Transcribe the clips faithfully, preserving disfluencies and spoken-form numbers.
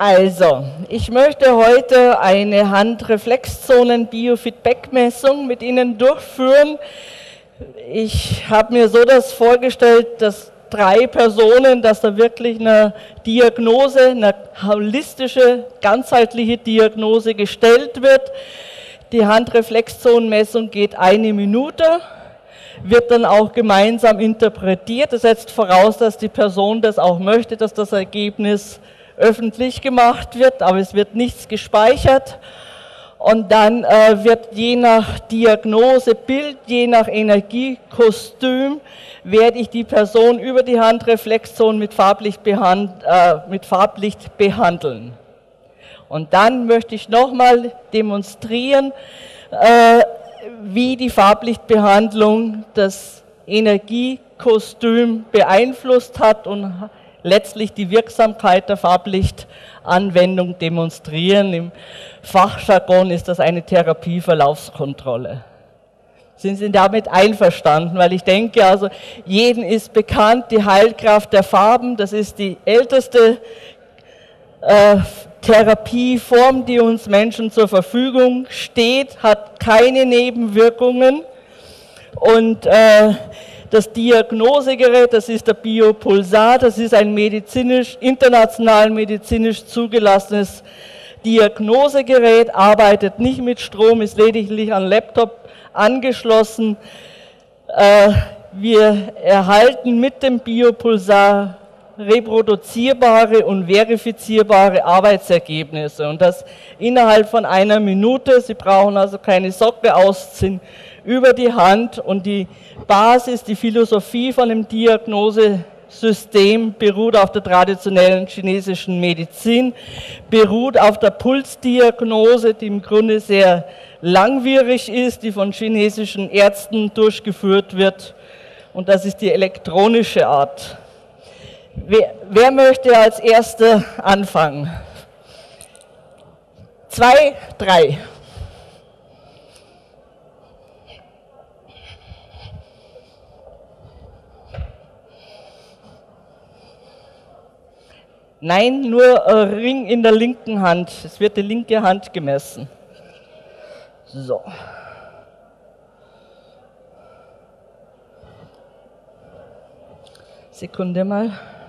Also, ich möchte heute eine Handreflexzonen-Biofeedback-Messung mit Ihnen durchführen. Ich habe mir so das vorgestellt, dass drei Personen, dass da wirklich eine Diagnose, eine holistische, ganzheitliche Diagnose gestellt wird. Die Handreflexzonenmessung geht eine Minute, wird dann auch gemeinsam interpretiert. Das setzt voraus, dass die Person das auch möchte, dass das Ergebnis öffentlich gemacht wird, aber es wird nichts gespeichert. Und dann äh, wird je nach Diagnosebild, je nach Energiekostüm, werde ich die Person über die Handreflexzone mit Farblicht, behand, äh, mit Farblicht behandeln. Und dann möchte ich nochmal demonstrieren, äh, wie die Farblichtbehandlung das Energiekostüm beeinflusst hat und letztlich die Wirksamkeit der Farblichtanwendung demonstrieren. Im Fachjargon ist das eine Therapieverlaufskontrolle. Sind Sie damit einverstanden? Weil ich denke, also jedem ist bekannt, die Heilkraft der Farben, das ist die älteste äh, Therapieform, die uns Menschen zur Verfügung steht, hat keine Nebenwirkungen und äh, das Diagnosegerät, das ist der Biopulsar, das ist ein medizinisch, international medizinisch zugelassenes Diagnosegerät, arbeitet nicht mit Strom, ist lediglich an Laptop angeschlossen. Wir erhalten mit dem Biopulsar reproduzierbare und verifizierbare Arbeitsergebnisse und das innerhalb von einer Minute. Sie brauchen also keine Socke ausziehen, über die Hand, und die Basis, die Philosophie von dem Diagnosesystem beruht auf der traditionellen chinesischen Medizin, beruht auf der Pulsdiagnose, die im Grunde sehr langwierig ist, die von chinesischen Ärzten durchgeführt wird, und das ist die elektronische Art. Wer, wer möchte als Erster anfangen? Zwei, drei. Nein, nur äh, Ring in der linken Hand. Es wird die linke Hand gemessen. So. Sekunde mal.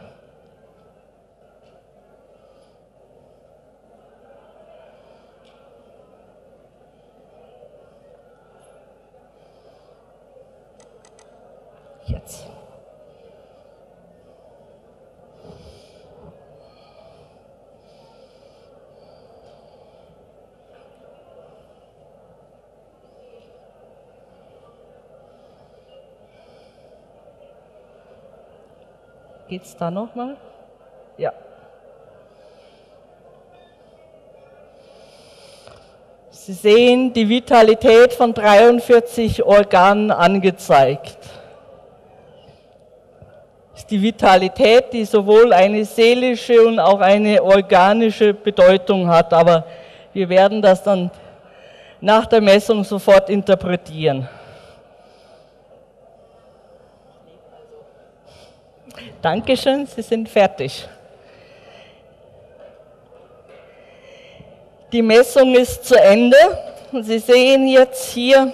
Jetzt. Geht's da nochmal? Ja. Sie sehen die Vitalität von dreiundvierzig Organen angezeigt. Das ist die Vitalität, die sowohl eine seelische und auch eine organische Bedeutung hat, aber wir werden das dann nach der Messung sofort interpretieren. Dankeschön, Sie sind fertig. Die Messung ist zu Ende. Und Sie sehen jetzt hier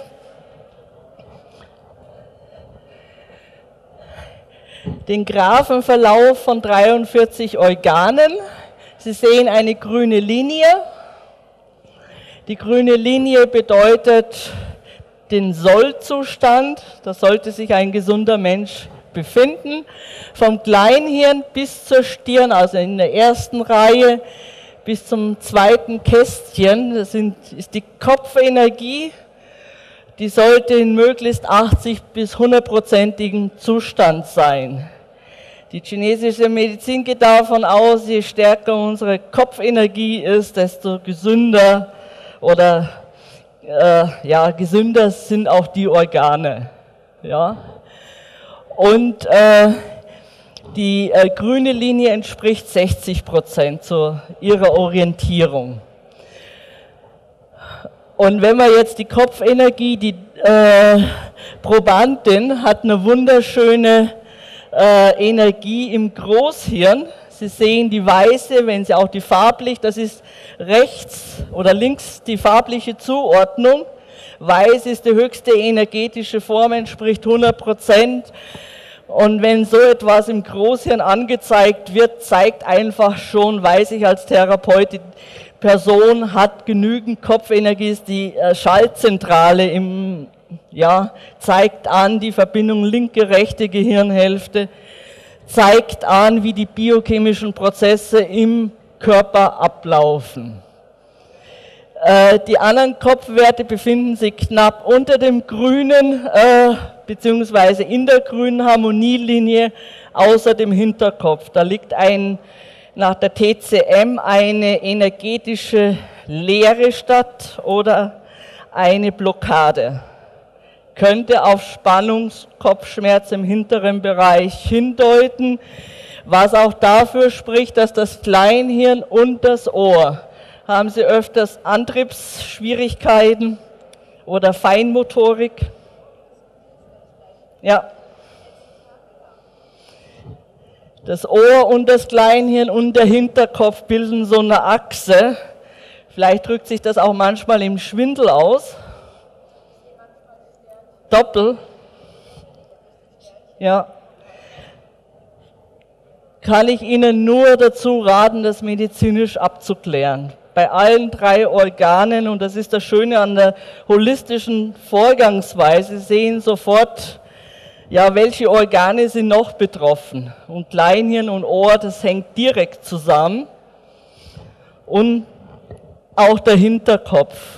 den Graphenverlauf von dreiundvierzig Organen. Sie sehen eine grüne Linie. Die grüne Linie bedeutet den Sollzustand. Da sollte sich ein gesunder Mensch befinden, vom Kleinhirn bis zur Stirn, also in der ersten Reihe bis zum zweiten Kästchen. Das sind, ist die Kopfenergie, die sollte in möglichst achtzig bis hundertprozentigen Zustand sein. Die chinesische Medizin geht davon aus, je stärker unsere Kopfenergie ist, desto gesünder oder äh, ja, gesünder sind auch die Organe. Ja. Und äh, die äh, grüne Linie entspricht sechzig Prozent zu ihrer Orientierung. Und wenn wir jetzt die Kopfenergie, die äh, Probandin hat eine wunderschöne äh, Energie im Großhirn. Sie sehen die weiße, wenn Sie auch die farblich, das ist rechts oder links die farbliche Zuordnung. Weiß ist die höchste energetische Form, entspricht hundert Prozent. Und wenn so etwas im Großhirn angezeigt wird, zeigt einfach schon, weiß ich als Therapeut, die Person hat genügend Kopfenergie, ist die Schaltzentrale im, ja, zeigt an die Verbindung linke, rechte Gehirnhälfte, zeigt an, wie die biochemischen Prozesse im Körper ablaufen. Äh, die anderen Kopfwerte befinden sich knapp unter dem grünen, äh, beziehungsweise in der grünen Harmonielinie, außer dem Hinterkopf. Da liegt ein, nach der T C M eine energetische Leere statt oder eine Blockade. Könnte auf Spannungskopfschmerz im hinteren Bereich hindeuten, was auch dafür spricht, dass das Kleinhirn und das Ohr, haben Sie öfters Antriebsschwierigkeiten oder Feinmotorik? Ja. Das Ohr und das Kleinhirn und der Hinterkopf bilden so eine Achse. Vielleicht drückt sich das auch manchmal im Schwindel aus. Doppel. Ja. Kann ich Ihnen nur dazu raten, das medizinisch abzuklären. Bei allen drei Organen, und das ist das Schöne an der holistischen Vorgangsweise, Sie sehen sofort, ja, welche Organe sind noch betroffen. Und Kleinhirn und Ohr, das hängt direkt zusammen. Und auch der Hinterkopf.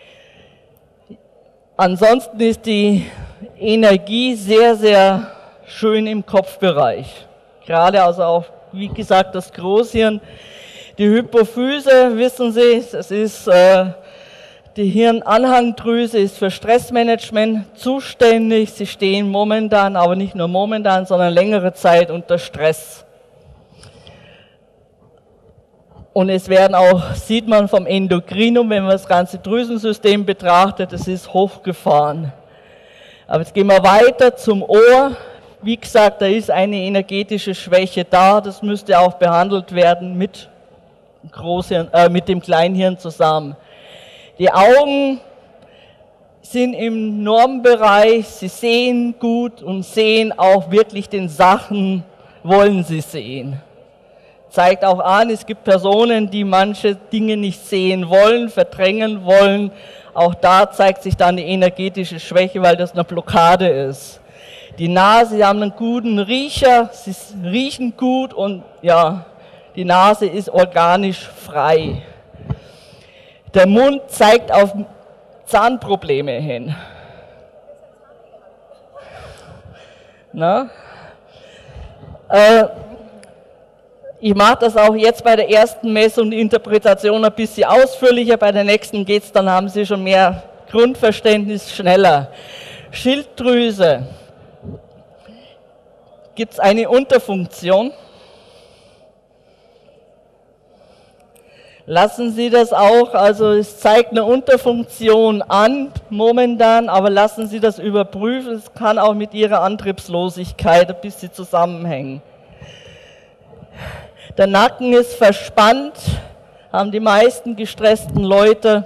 Ansonsten ist die Energie sehr, sehr schön im Kopfbereich. Gerade also auch, wie gesagt, das Großhirn. Die Hypophyse, wissen Sie, das ist äh, die Hirnanhangdrüse, ist für Stressmanagement zuständig. Sie stehen momentan, aber nicht nur momentan, sondern längere Zeit unter Stress. Und es werden auch, sieht man vom Endokrinum, wenn man das ganze Drüsensystem betrachtet, es ist hochgefahren. Aber jetzt gehen wir weiter zum Ohr. Wie gesagt, da ist eine energetische Schwäche da, das müsste auch behandelt werden mit, Großhirn, äh, mit dem Kleinhirn zusammen. Die Augen sind im Normbereich, sie sehen gut und sehen auch wirklich den Sachen, wollen sie sehen. Zeigt auch an, es gibt Personen, die manche Dinge nicht sehen wollen, verdrängen wollen. Auch da zeigt sich dann die energetische Schwäche, weil das eine Blockade ist. Die Nase, sie haben einen guten Riecher, sie riechen gut und ja, die Nase ist organisch frei. Der Mund zeigt auf Zahnprobleme hin. Na? Äh, Ich mache das auch jetzt bei der ersten Messung, die Interpretation ein bisschen ausführlicher, bei der nächsten geht es, dann haben Sie schon mehr Grundverständnis, schneller. Schilddrüse. Gibt es eine Unterfunktion? Lassen Sie das auch, also es zeigt eine Unterfunktion an, momentan, aber lassen Sie das überprüfen, es kann auch mit Ihrer Antriebslosigkeit ein bisschen zusammenhängen. Der Nacken ist verspannt, haben die meisten gestressten Leute.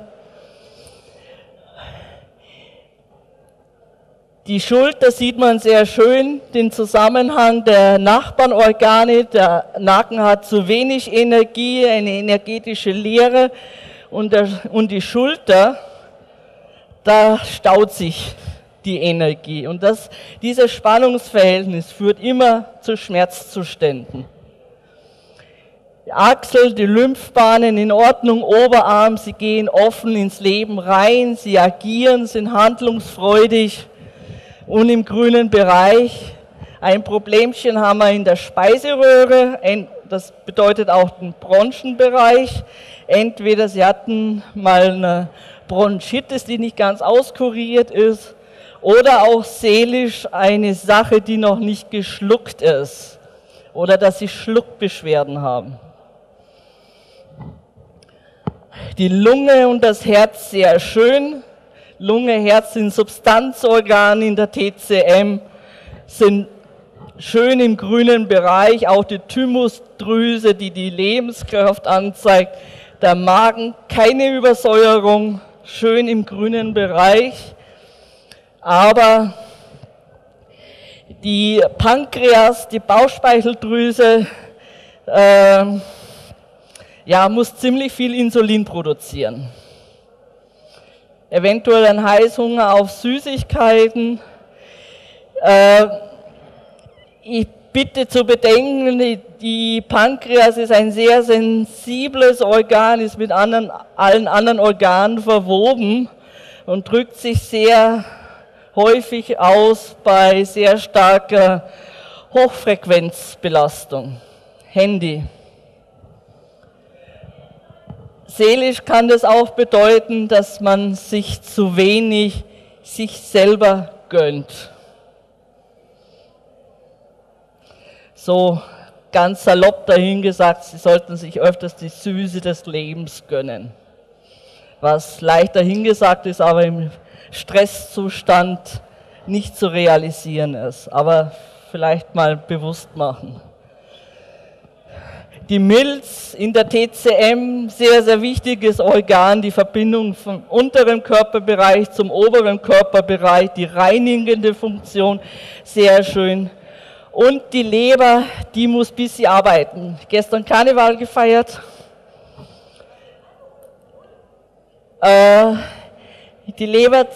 Die Schulter sieht man sehr schön, den Zusammenhang der Nachbarnorgane. Der Nacken hat zu wenig Energie, eine energetische Leere. Und, der, und die Schulter, da staut sich die Energie. Und das, dieses Spannungsverhältnis führt immer zu Schmerzzuständen. Die Achsel, die Lymphbahnen in Ordnung, Oberarm, sie gehen offen ins Leben rein, sie agieren, sind handlungsfreudig und im grünen Bereich. Ein Problemchen haben wir in der Speiseröhre, das bedeutet auch den Bronchienbereich. Entweder sie hatten mal eine Bronchitis, die nicht ganz auskuriert ist, oder auch seelisch eine Sache, die noch nicht geschluckt ist, oder dass sie Schluckbeschwerden haben. Die Lunge und das Herz sehr schön. Lunge, Herz sind Substanzorgane in der T C M, sind schön im grünen Bereich, auch die Thymusdrüse, die die Lebenskraft anzeigt, der Magen, keine Übersäuerung, schön im grünen Bereich, aber die Pankreas, die Bauchspeicheldrüse, äh, ja, muss ziemlich viel Insulin produzieren. Eventuell ein Heißhunger auf Süßigkeiten. Äh, ich bitte zu bedenken, die, die Pankreas ist ein sehr sensibles Organ, ist mit anderen, allen anderen Organen verwoben und drückt sich sehr häufig aus bei sehr starker Hochfrequenzbelastung. Handy. Seelisch kann das auch bedeuten, dass man sich zu wenig sich selber gönnt. So ganz salopp dahingesagt, Sie sollten sich öfters die Süße des Lebens gönnen. Was leicht dahingesagt ist, aber im Stresszustand nicht zu realisieren ist. Aber vielleicht mal bewusst machen. Die Milz in der T C M, sehr, sehr wichtiges Organ, die Verbindung vom unteren Körperbereich zum oberen Körperbereich, die reinigende Funktion, sehr schön. Und die Leber, die muss ein bisschen arbeiten. Gestern Karneval gefeiert. Äh, die Leber,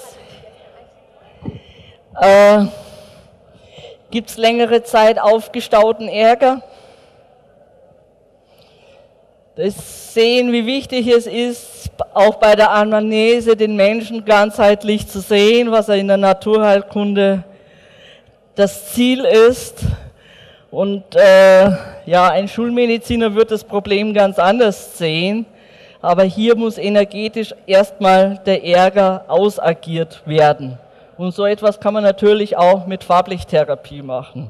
äh, gibt es längere Zeit aufgestauten Ärger. Das sehen, wie wichtig es ist, auch bei der Anamnese den Menschen ganzheitlich zu sehen, was er in der Naturheilkunde das Ziel ist. Und äh, ja, ein Schulmediziner wird das Problem ganz anders sehen, aber hier muss energetisch erstmal der Ärger ausagiert werden. Und so etwas kann man natürlich auch mit Farblichttherapie machen.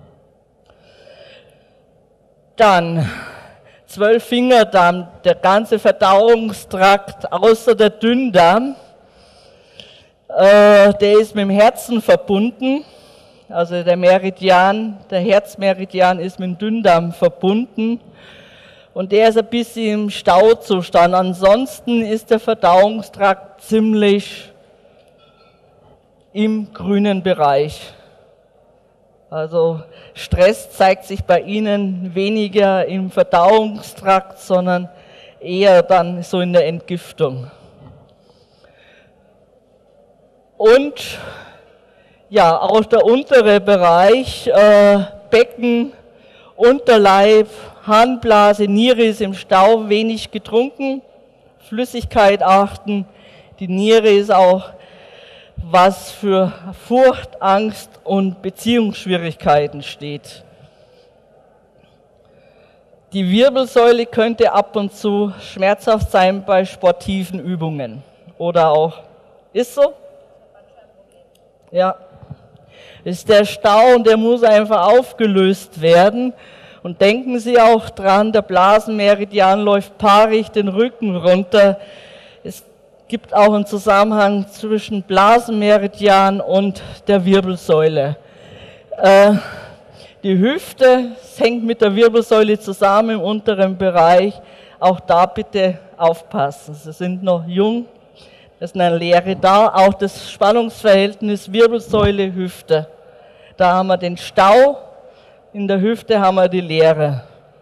Dann Zwölffingerdarm, der ganze Verdauungstrakt außer der Dünndarm, äh, der ist mit dem Herzen verbunden. Also der Meridian, der Herzmeridian ist mit dem Dünndarm verbunden und der ist ein bisschen im Stauzustand. Ansonsten ist der Verdauungstrakt ziemlich im grünen Bereich. Also Stress zeigt sich bei Ihnen weniger im Verdauungstrakt, sondern eher dann so in der Entgiftung. Und ja, auch der untere Bereich, äh, Becken, Unterleib, Harnblase, Niere ist im Stau, wenig getrunken, Flüssigkeit achten. Die Niere ist auch was für Furcht, Angst und Beziehungsschwierigkeiten steht. Die Wirbelsäule könnte ab und zu schmerzhaft sein bei sportiven Übungen. Oder auch, ist so? Ja. Ist der Stau und der muss einfach aufgelöst werden. Und denken Sie auch dran, der Blasenmeridian läuft paarig den Rücken runter. Es gibt auch einen Zusammenhang zwischen Blasenmeridian und der Wirbelsäule. Äh, die Hüfte, es hängt mit der Wirbelsäule zusammen im unteren Bereich. Auch da bitte aufpassen. Sie sind noch jung, es ist eine Lehre da. Auch das Spannungsverhältnis Wirbelsäule-Hüfte. Da haben wir den Stau, in der Hüfte haben wir die Leere.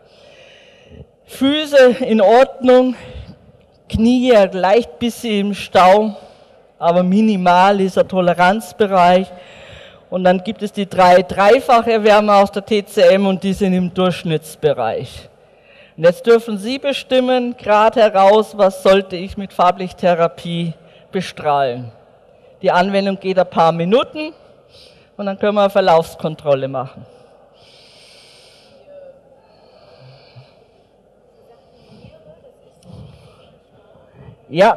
Füße in Ordnung, Knie leicht bisschen im Stau, aber minimal ist der Toleranzbereich. Und dann gibt es die drei Dreifacherwärmer aus der T C M und die sind im Durchschnittsbereich. Und jetzt dürfen Sie bestimmen, gerade heraus, was sollte ich mit Farblichttherapie bestrahlen. Die Anwendung geht ein paar Minuten und dann können wir eine Verlaufskontrolle machen. Ja,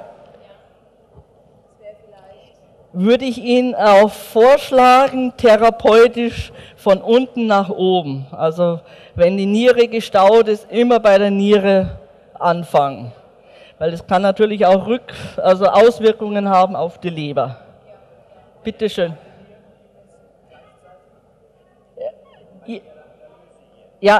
würde ich Ihnen auch vorschlagen, therapeutisch von unten nach oben. Also wenn die Niere gestaut ist, immer bei der Niere anfangen. Weil das kann natürlich auch Rück-, also Auswirkungen haben auf die Leber. Bitte schön. Ja,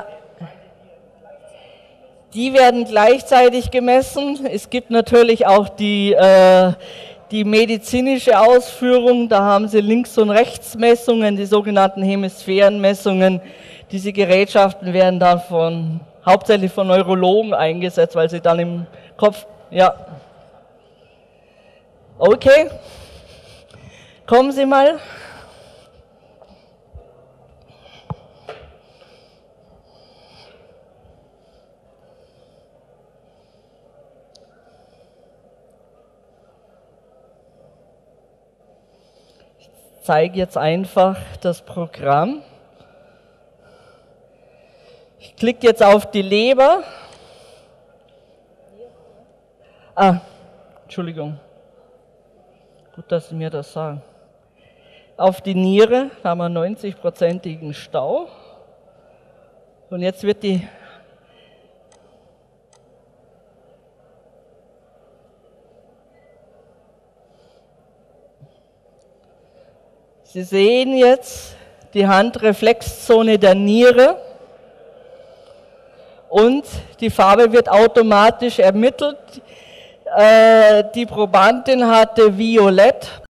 die werden gleichzeitig gemessen. Es gibt natürlich auch die, äh, die medizinische Ausführung. Da haben Sie Links- und Rechtsmessungen, die sogenannten Hemisphärenmessungen. Diese Gerätschaften werden dann von, hauptsächlich von Neurologen eingesetzt, weil sie dann im Kopf, ja. Okay, kommen Sie mal. Ich zeige jetzt einfach das Programm. Ich klicke jetzt auf die Leber. Ah, Entschuldigung. Gut, dass Sie mir das sagen. Auf die Niere, da haben wir neunzig-prozentigen Stau. Und jetzt wird die Sie sehen jetzt die Handreflexzone der Niere und die Farbe wird automatisch ermittelt. Äh, die Probandin hatte Violett